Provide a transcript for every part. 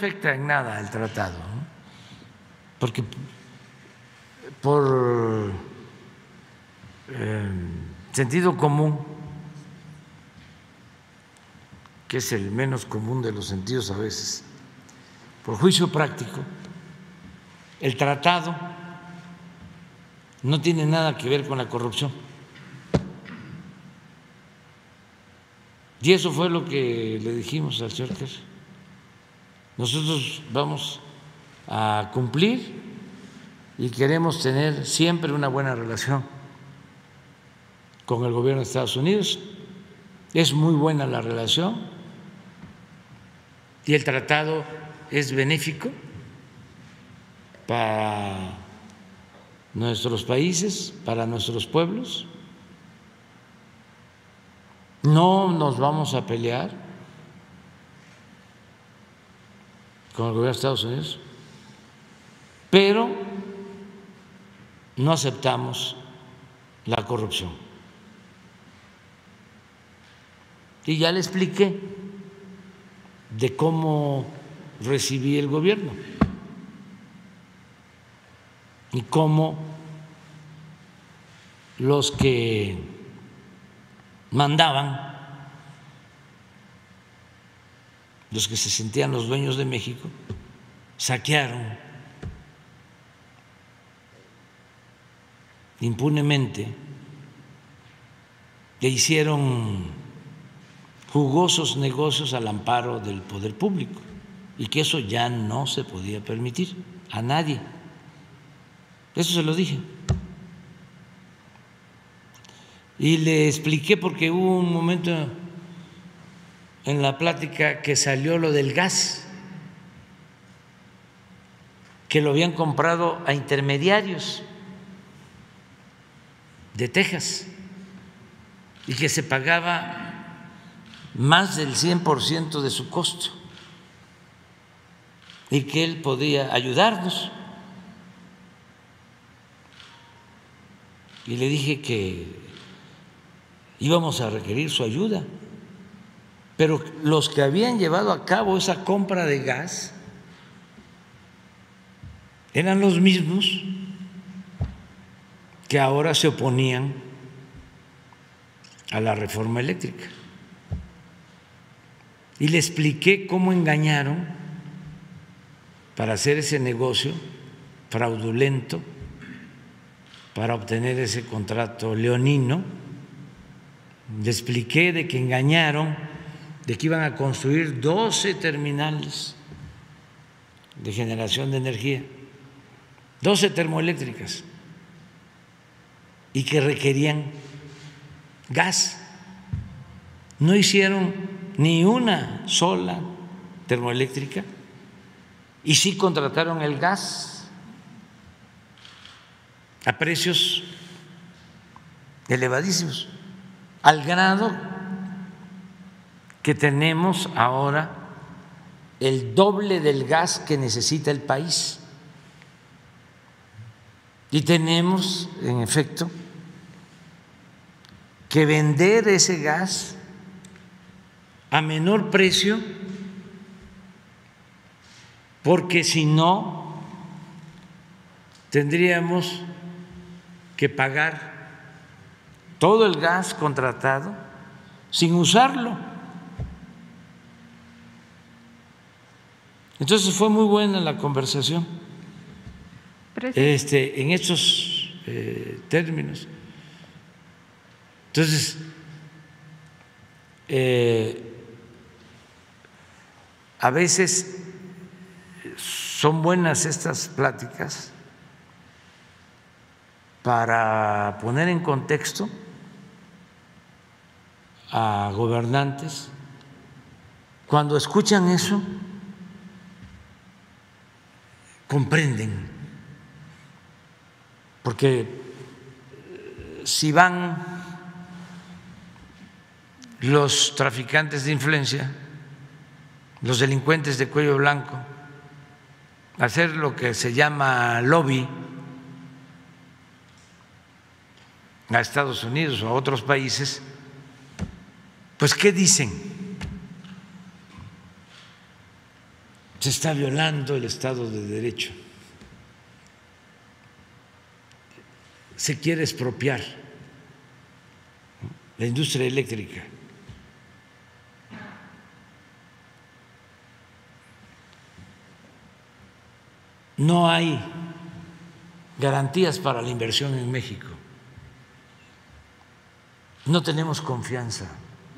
afecta en nada el tratado, ¿no? Porque por sentido común, que es el menos común de los sentidos a veces, por juicio práctico, el tratado no tiene nada que ver con la corrupción. Y eso fue lo que le dijimos al señor Kerr. Nosotros vamos a cumplir y queremos tener siempre una buena relación con el gobierno de Estados Unidos. Es muy buena la relación y el tratado es benéfico para nuestros países, para nuestros pueblos. No nos vamos a pelear con el gobierno de Estados Unidos, pero no aceptamos la corrupción. Y ya le expliqué de cómo recibí el gobierno y cómo los que mandaban, los que se sentían los dueños de México, saquearon impunemente e hicieron jugosos negocios al amparo del poder público y que eso ya no se podía permitir a nadie. Eso se lo dije. Y le expliqué porque hubo un momento en la plática que salió lo del gas, que lo habían comprado a intermediarios de Texas y que se pagaba más del 100% de su costo y que él podía ayudarnos. Y le dije que íbamos a requerir su ayuda, pero los que habían llevado a cabo esa compra de gas eran los mismos que ahora se oponían a la reforma eléctrica. Y le expliqué cómo engañaron para hacer ese negocio fraudulento, para obtener ese contrato leonino. Le expliqué de que engañaron, de que iban a construir 12 terminales de generación de energía, 12 termoeléctricas, y que requerían gas. No hicieron ni una sola termoeléctrica y sí contrataron el gas a precios elevadísimos, al grado que tenemos ahora el doble del gas que necesita el país. Y tenemos, en efecto, que vender ese gas a menor precio, porque si no tendríamos que pagar todo el gas contratado sin usarlo. Entonces fue muy buena la conversación en estos términos. Entonces, a veces son buenas estas pláticas para poner en contexto a gobernantes. Cuando escuchan eso, comprenden, porque si van los traficantes de influencia, los delincuentes de cuello blanco, a hacer lo que se llama lobby a Estados Unidos o a otros países, pues ¿qué dicen? se está violando el Estado de Derecho. Se quiere expropiar la industria eléctrica. No hay garantías para la inversión en México. No tenemos confianza.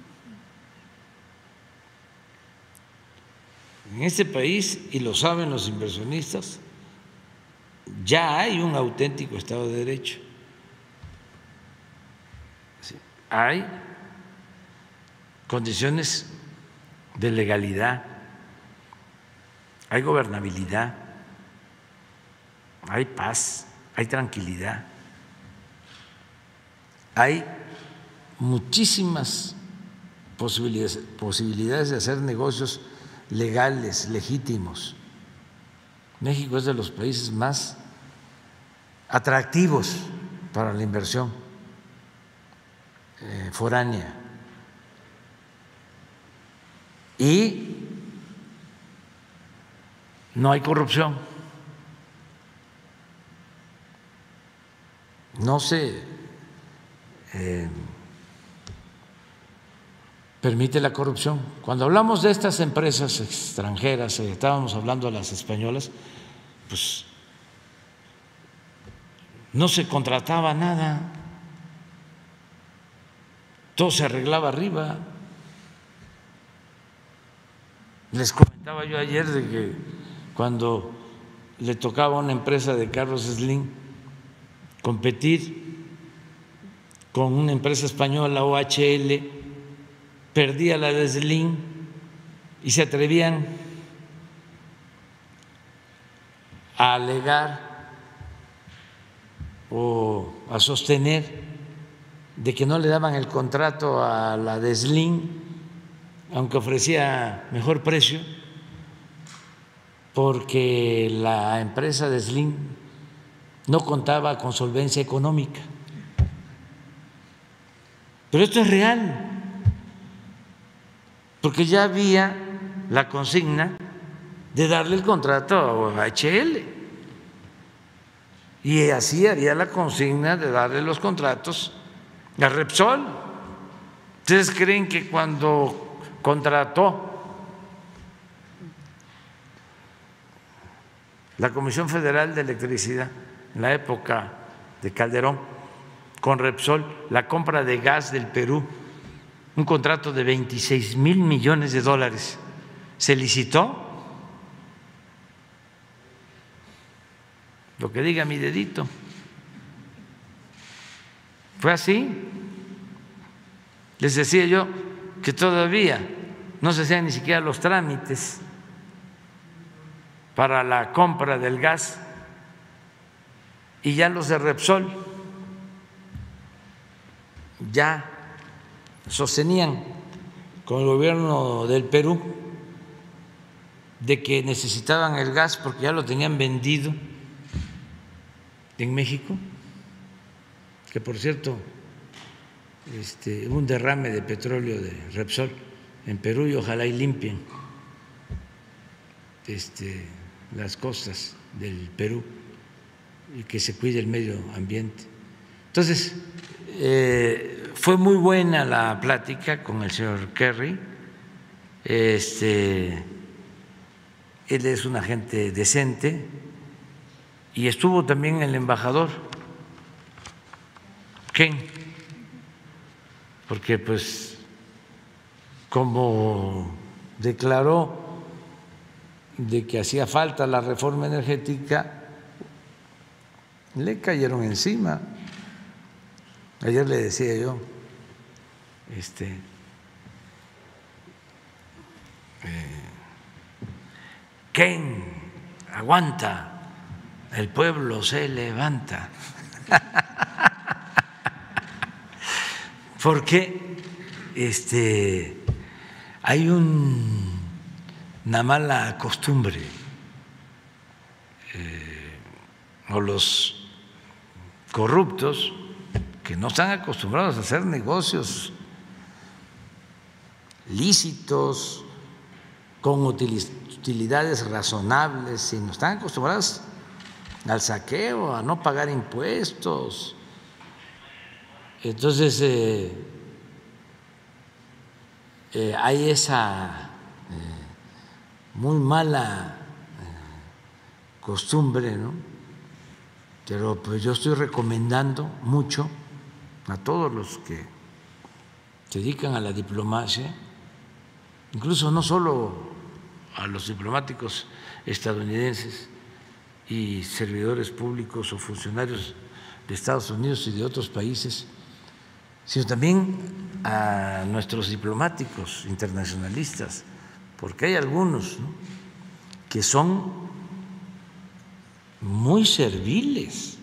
En este país, y lo saben los inversionistas, ya hay un auténtico Estado de Derecho. Hay condiciones de legalidad, hay gobernabilidad, hay paz, hay tranquilidad, hay muchísimas posibilidades de hacer negocios legales, legítimos. México es de los países más atractivos para la inversión foránea. Y no hay corrupción. No se permite la corrupción. Cuando hablamos de estas empresas extranjeras, estábamos hablando de las españolas, pues no se contrataba nada, todo se arreglaba arriba. Les comentaba yo ayer de que cuando le tocaba a una empresa de Carlos Slim competir con una empresa española, OHL, perdía la de Slim y se atrevían a alegar o a sostener de que no le daban el contrato a la de Slim, aunque ofrecía mejor precio, porque la empresa de Slim no contaba con solvencia económica. Pero esto es real, porque ya había la consigna de darle el contrato a OHL y así había la consigna de darle los contratos a Repsol. ¿Ustedes creen que cuando contrató la Comisión Federal de Electricidad en la época de Calderón con Repsol la compra de gas del Perú, un contrato de 26,000 millones de dólares, se licitó? Lo que diga mi dedito. Fue así. Les decía yo que todavía no se hacían ni siquiera los trámites para la compra del gas y ya los de Repsol ya sostenían con el gobierno del Perú de que necesitaban el gas porque ya lo tenían vendido en México, que por cierto hubo un derrame de petróleo de Repsol en Perú y ojalá y limpien las costas del Perú y que se cuide el medio ambiente. Entonces, fue muy buena la plática con el señor Kerry. Él es una gente decente y estuvo también el embajador Ken, porque pues como declaró de que hacía falta la reforma energética, le cayeron encima. Ayer le decía yo, Ken, aguanta, el pueblo se levanta. Porque hay una mala costumbre, o los corruptos que no están acostumbrados a hacer negocios lícitos, con utilidades razonables, sino están acostumbradas al saqueo, a no pagar impuestos. Entonces, hay esa muy mala costumbre, ¿no? Pero pues yo estoy recomendando mucho a todos los que se dedican a la diplomacia, incluso no solo a los diplomáticos estadounidenses y servidores públicos o funcionarios de Estados Unidos y de otros países, sino también a nuestros diplomáticos internacionalistas, porque hay algunos, ¿no?, que son muy serviles